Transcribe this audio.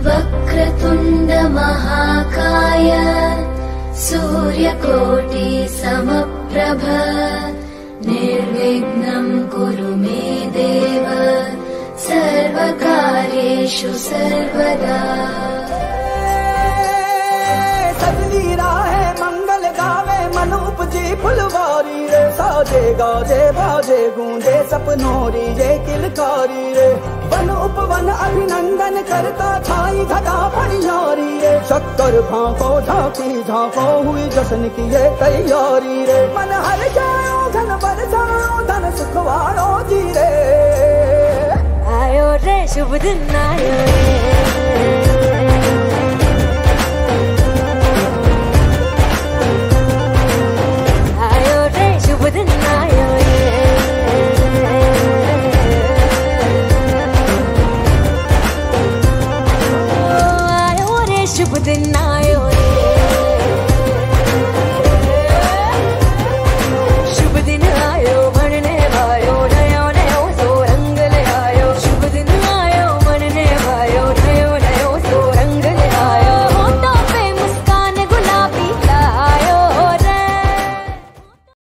वक्रतुण्ड महाकाय सूर्यकोटि समप्रभ निर्विघ्नं कुरु मे देव सर्वकार्येषु सर्वदा। सजनी राहे मंगल गावे मन उपजी फुलवारी रे, साजे गाजे बाजे गूंजे सपनोरी रे किलकारी रे। वन उपवन अभिनंदन करता छाई घटा फनियारी रे, शक्कर भांको झांकी झांको हुई जश्न की ये तैयारी रे। मन हर जाओ धन बरसाओ धन सुखवारो जी रे, आयो रे शुभ दिन आयो रे। शुभ दिन आयो रे।